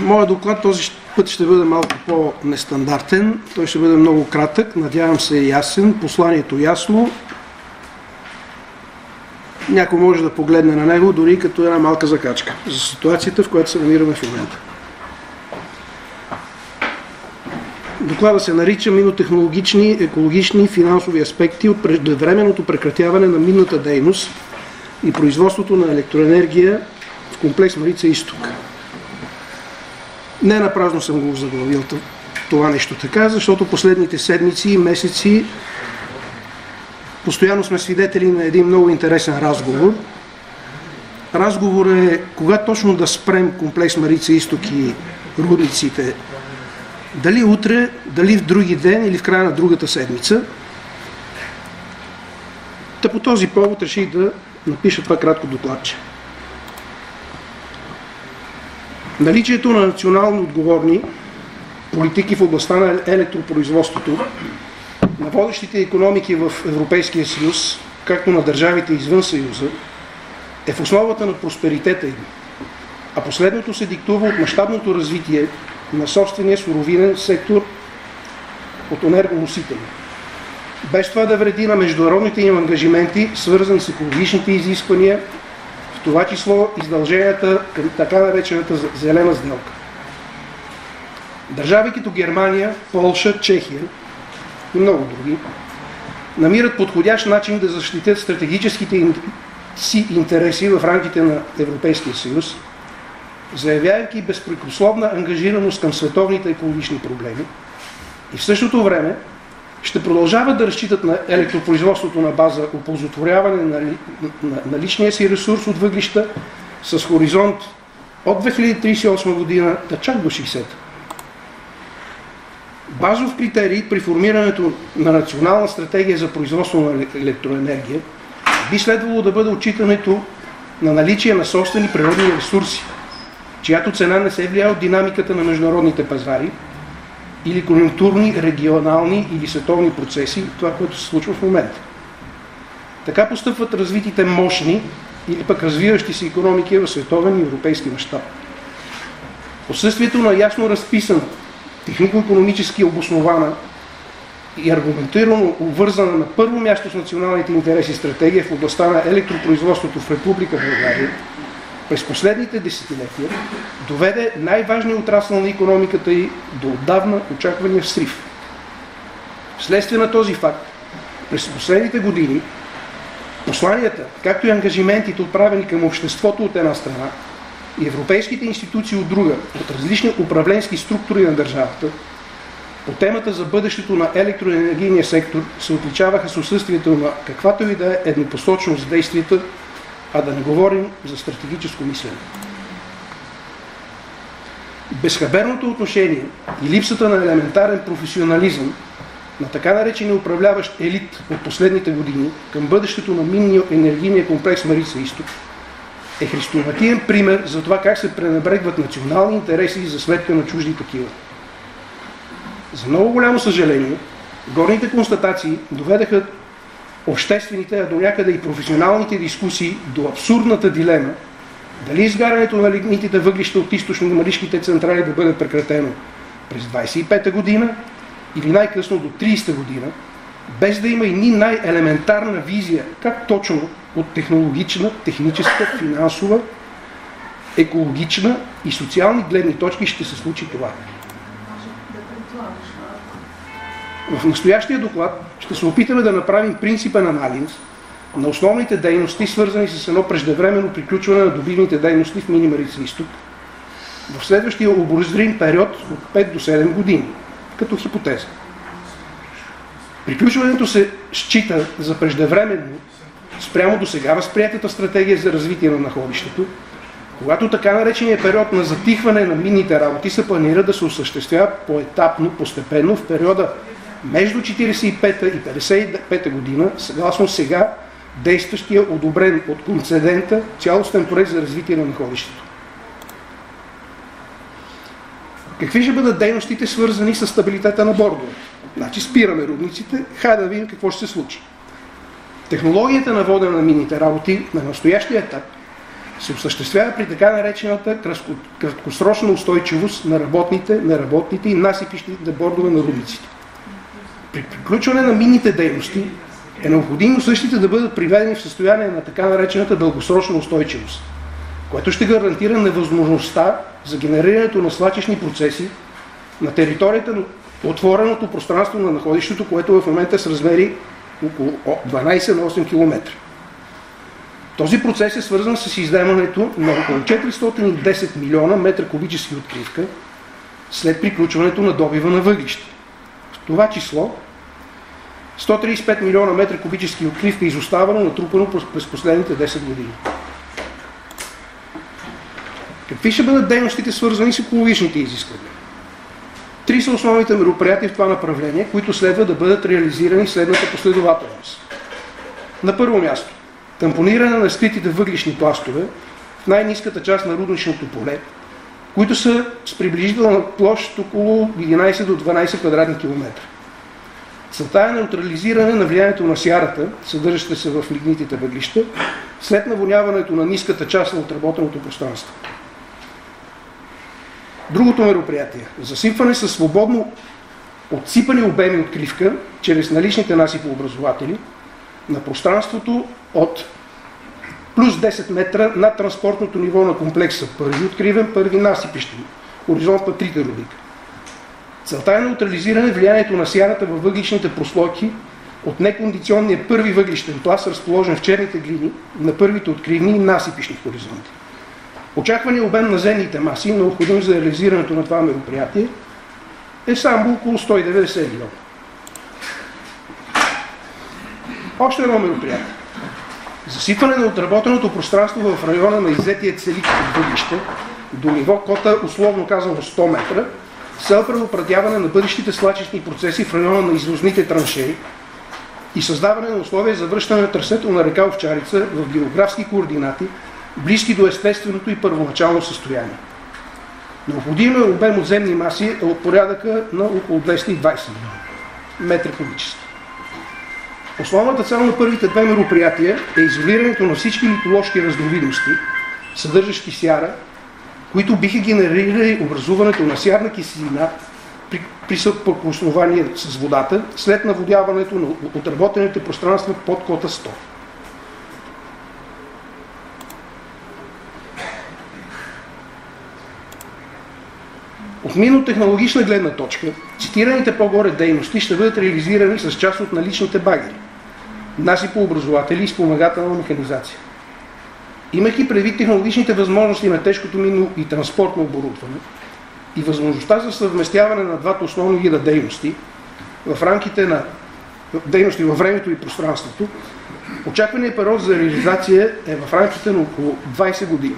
Моят доклад този път ще бъде малко по-нестандартен. Той ще бъде много кратък, надявам се ясен, посланието ясно. Някой може да погледне на него дори като една малка закачка за ситуацията, в която се намираме в момента. Доклада се нарича минотехнологични, екологични и финансови аспекти от преждевременното прекратяване на минната дейност и производството на електроенергия в комплекс Марица изток. Не напразно съм го заглавил това нещо така, защото последните седмици и месеци постоянно сме свидетели на един много интересен разговор. Разговор е кога точно да спрем комплекс Марица изток и рудниците. Дали утре, дали в други ден или в края на другата седмица. Та по този повод реших да напиша това кратко докладче. Наличието на национално отговорни политики в областта на електропроизводството на водещите икономики в Европейския съюз, както на държавите извън Съюза, е в основата на просперитета им, а последното се диктува от мащабното развитие на собствения суровинен сектор от енергоносители. Без това да вреди на международните им ангажименти, свързани с екологичните изисквания, в това число издълженията към така наречената зелена сделка. Държави като Германия, Полша, Чехия и много други намират подходящ начин да защитят стратегическите си интереси в рамките на Европейския съюз, заявявайки безпрекословна ангажираност към световните екологични проблеми и в същото време ще продължават да разчитат на електропроизводството на база оползотворяване на личния си ресурс от въглища с хоризонт от 2038 година да чак до 60-та. Базов критерий при формирането на национална стратегия за производство на електроенергия би следвало да бъде отчитането на наличие на собствени природни ресурси, чиято цена не се влияе от динамиката на международните пазари или конюнктурни, регионални или световни процеси, това, което се случва в момента. Така постъпват развитите мощни или пък развиващи се икономики в световен и европейски мащаб. Отсъствието на ясно разписана, технико-икономически обоснована и аргументирано обвързана на първо място с националните интереси стратегия в областта на електропроизводството в Република България през последните десетилетия доведе най-важния отрасъл на икономиката й до отдавна очаквания срив. Вследствие на този факт, през последните години посланията, както и ангажиментите, отправени към обществото от една страна и европейските институции от друга, от различни управленски структури на държавата, по темата за бъдещето на електроенергийния сектор се отличаваха с отсъствието на каквато и да е еднопосочност в действията, а да не говорим за стратегическо мислене. Безхаберното отношение и липсата на елементарен професионализъм на така наречения управляващ елит от последните години към бъдещето на минния енергийния комплекс Марица изток е хрестоматиен пример за това как се пренебрегват национални интереси за сметка на чужди такива. За много голямо съжаление, горните констатации доведаха обществените, а до някъде и професионалните дискусии до абсурдната дилема дали изгарянето на лигнитите въглища от източно-маришките централи да бъде прекратено през 25-та година или най-късно до 30-та година, без да има и ни най-елементарна визия как точно от технологична, техническа, финансова, екологична и социални гледни точки ще се случи това. В настоящия доклад ще се опитаме да направим принципен анализ на основните дейности, свързани с едно преждевременно приключване на добивните дейности в мини Марица изток в следващия обозрим период от 5 до 7 години, като хипотеза. Приключването се счита за преждевременно спрямо до сега възприятата стратегия за развитие на находището, когато така наречения период на затихване на минните работи се планира да се осъществява поетапно, постепенно в периода между 45-та и 55-та година, съгласно сега действащия, одобрен от концедента цялостен проект за развитие на находището. Какви ще бъдат дейностите, свързани с стабилитета на бордовете? Значи спираме рудниците, хайде да видим какво ще се случи. Технологията на водене на минните работи на настоящия етап се осъществява при така наречената краткосрочна устойчивост на работните и насипищите бордове на рудниците. При приключване на минните дейности е необходимо същите да бъдат приведени в състояние на така наречената дългосрочна устойчивост, което ще гарантира невъзможността за генерирането на свлачищни процеси на територията на отвореното пространство на находището, което в момента с размери около 12 на 8 км. Този процес е свързан с изземването на около 410 милиона метра кубически откривка след приключването на добива на въглища. В това число 135 милиона метра кубически откривка изоставано, натрупано през последните 10 години. Какви ще бъдат дейностите, свързани с екологичните изисквания? 3 са основните мероприятия в това направление, които следва да бъдат реализирани в следната последователност. На първо място, тампониране на скритите въглищни пластове в най-ниската част на рудничното поле, които са с приблизителна площ около 11 до 12 квадратни километра. Целта е неутрализиране на влиянието на сярата, съдържаща се в лигнитите въглища, след наводняването на ниската част на отработеното пространство. Другото мероприятие – засипване със свободно отсипани обеми откривка, чрез наличните насипообразователи, на пространството от плюс 10 метра над транспортното ниво на комплекса. Първи откривен, първи насипищен. Хоризонт на трите рубрика. Целта е неутрализиране влиянието на сярата във въглищните прослойки от некондиционния първи въглищен пласт, разположен в черните глини на първите откривни и насипищни хоризонти. Очакваният обем на земните маси, необходим за реализирането на това мероприятие, е само около 190 милиона. Още едно мероприятие. Засипване на отработеното пространство в района на иззетия целик от въглища до ниво кота, условно казано 100 метра, с цел предотвратяване на бъдещите свлачищни процеси в района на извозните траншеи и създаване на условия за връщане на трасето на река Овчарица в географски координати, близки до естественото и първоначално състояние. Необходимият обем от земни маси е от порядъка на около 220 милиона метра кубически. Основната цел на първите две мероприятия е изолирането на всички литоложки разновидности, съдържащи сяра, които биха генерирали образуването на сярна киселина при съприкосновение с водата след наводяването на отработените пространства под кота 100. От минно-технологична гледна точка, цитираните по-горе дейности ще бъдат реализирани с част от наличните багери, насипообразователи и спомагателна механизация. Имайки предвид технологичните възможности на тежкото минно и транспортно оборудване и възможността за съвместяване на двата основни вида дейности в рамките на дейности във времето и пространството, очакваният период за реализация е в рамките на около 20 години.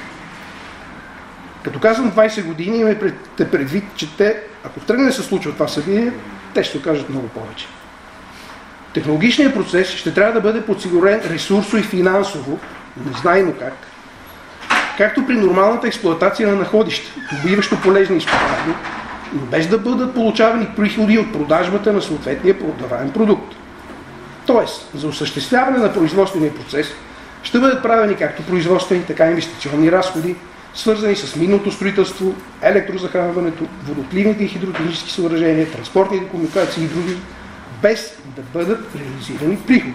Като казвам 20 години, имайте предвид, че те, ако тръгне да се случва това събитие, те ще окажат много повече. Технологичният процес ще трябва да бъде подсигурен ресурсо и финансово, незнайно как, както при нормалната експлоатация на находища, добиващо полезни изкопаеми, но без да бъдат получавани приходи от продажбата на съответния продаваем продукт. Тоест, за осъществяване на производствения процес ще бъдат правени както производствени, така и инвестиционни разходи, свързани с минното строителство, електрозахранването, водопливните и хидротехнически съоръжения, транспортните комуникации и други, без да бъдат реализирани приходи.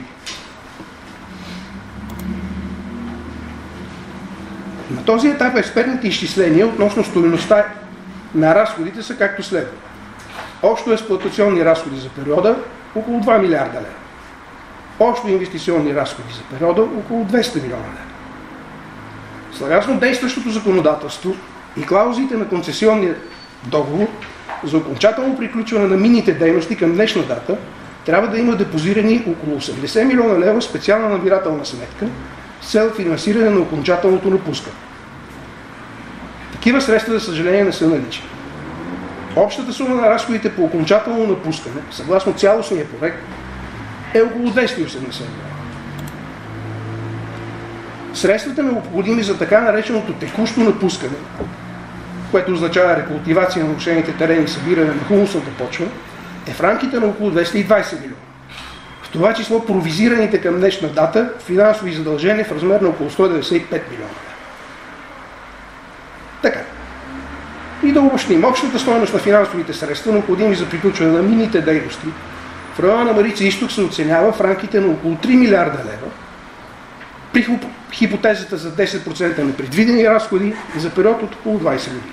На този етап експертните изчисления относно стойността на разходите са както следва. Общо експлоатационни разходи за периода около 2 милиарда лева. Общо инвестиционни разходи за периода около 200 милиона лева. Съгласно действащото законодателство и клаузите на концесионния договор, за окончателно приключване на минните дейности към днешна дата трябва да има депозирани около 80 милиона лева специална набирателна сметка с цел финансиране на окончателното напускане. Такива средства, за съжаление, не са налични. Общата сума на разходите по окончателно напускане, съгласно цялостния проект, е около 280 милиона. Средствата, необходими за така нареченото текущо напускане, което означава рекултивация на нарушените терени и събиране на хумусната почва, е в рамките на около 220 милиона. В това число провизираните към днешна дата финансови задължения в размер на около 195 милиона. И да обобщим, общата стойност на финансовите средства, необходими за приключване на минните дейности, в района на Марица изток се оценява в рамките на около 3 милиарда лева, при хипотезата за 10% непредвидени разходи за период от около 20 години.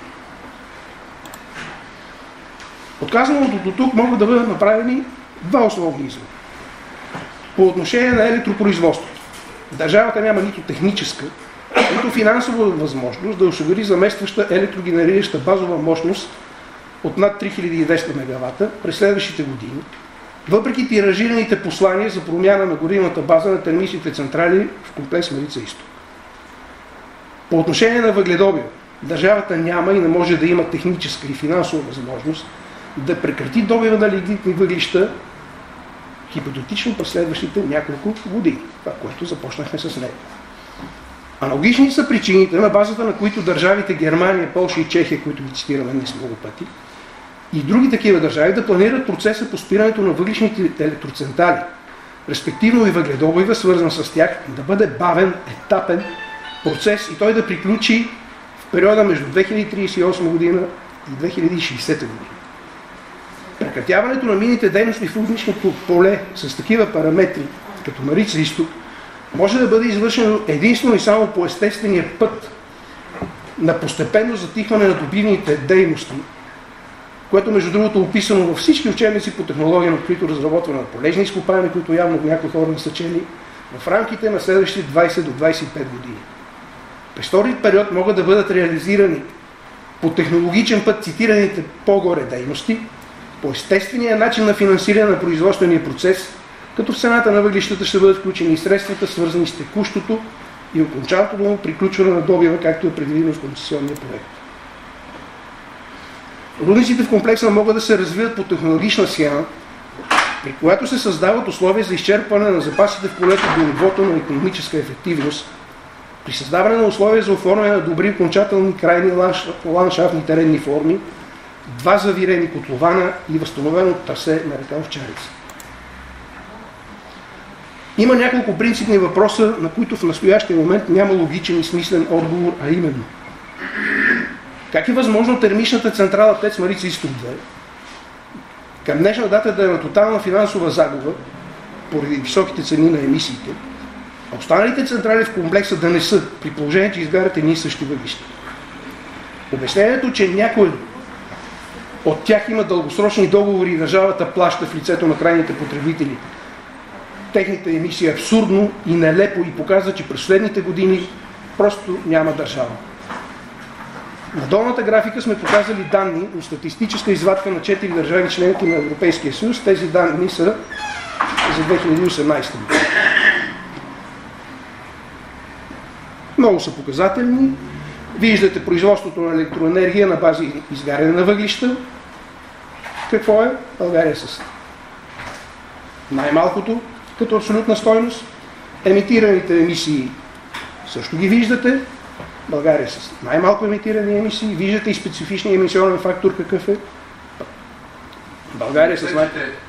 Отказаното до тук могат да бъдат направени два основни извода. По отношение на електропроизводството, държавата няма нито техническа, нито финансова възможност да осигури заместваща електрогенерираща базова мощност от над 3200 мегавата през следващите години, въпреки тиражираните послания за промяна на горивната база на термичните централи в комплекс Марица изток. По отношение на въгледобива, държавата няма и не може да има техническа и финансова възможност да прекрати добива на лигнитни въглища хипотетично през следващите няколко години, това, което започнахме с него. Аналогични са причините, на базата на които държавите Германия, Полша и Чехия, които ви цитираме днес много пъти, и други такива държави да планират процеса по спирането на въглищните електроцентрали, респективно и въгледобива, свързан с тях, да бъде бавен, етапен процес и той да приключи в периода между 2038 година и 2060 година. Прекратяването на минните дейности в въглищното поле с такива параметри, като Марица изток, може да бъде извършено единствено и само по естествения път на постепенно затихване на добивните дейности, което между другото е описано във всички учебници по технология на открито разработване на полезни изкопаеми, които явно някои хора не са чели, в рамките на следващите 20 до 25 години. През този период могат да бъдат реализирани по технологичен път цитираните по-горе дейности, по естествения начин на финансиране на производствения процес, като в цената на въглищата ще бъдат включени и средствата, свързани с текущото и окончателно приключване на добива, както е предвидено в концесионния проект. Рудниците в комплекса могат да се развият по технологична схема, при която се създават условия за изчерпване на запасите в полето до нивото на икономическа ефективност, при създаване на условия за оформяне на добри окончателни крайни ландшафтни теренни форми, два завирени котлована и възстановено трасе на река Овчарица. Има няколко принципни въпроса, на които в настоящия момент няма логичен и смислен отговор, а именно: как е възможно термичната централа ТЕЦ Марица изток 2 към днешна дата да е на тотална финансова загуба поради високите цени на емисиите, а останалите централи в комплекса да не са, при положение, че изгарят едни и същи въглища? Обяснението, че някой от тях има дългосрочни договори и държавата плаща в лицето на крайните потребители техните емисии, е абсурдно и нелепо и показва, че през следните години просто няма държава. На долната графика сме показали данни от статистическа извадка на 4 държави членки на Европейския съюз. Тези данни са за 2018 година. Много са показателни. Виждате производството на електроенергия на бази изгаряне на въглища. Какво е? България с най-малкото като абсолютна стойност. Емитираните емисии също ги виждате. България с най-малко емитирани емисии. Виждате и специфичния емисионен фактор какъв е. България с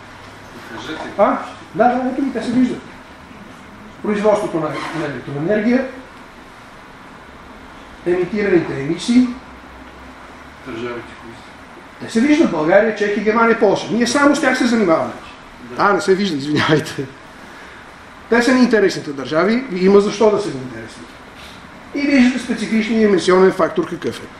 Да, ето ги, те се виждат. Производството на електроенергия, емитираните емисии. Държавите, те се виждат: България, Чехия, Германия, Полша. Ние само с тях се занимаваме. Не се вижда, извинявайте. Те са неинтересните държави и има защо да се неинтересни. И виждате специфичния емисионен фактор какъв е.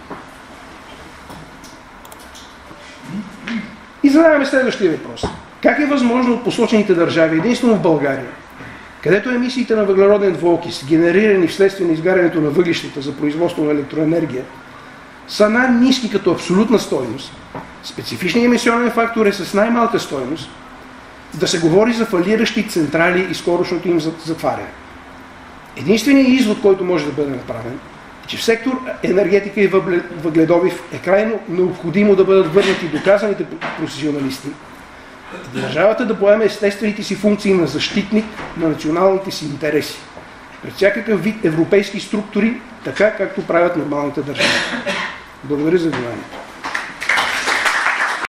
И задаваме следващия въпрос. Как е възможно от посочените държави, единствено в България, където емисиите на въглероден двуокис, генерирани вследствие на изгарянето на въглищата за производство на електроенергия, са най-ниски като абсолютна стойност, специфичният емисионен фактор е с най-малка стойност, да се говори за фалиращи централи и скорошното им затваряне? Единственият извод, който може да бъде направен, е, че в сектор енергетика и въгледобив е крайно необходимо да бъдат върнати доказаните професионалисти, държавата да поеме естествените си функции на защитник на националните си интереси пред всякакъв вид европейски структури, така както правят нормалните държави. Благодаря за вниманието.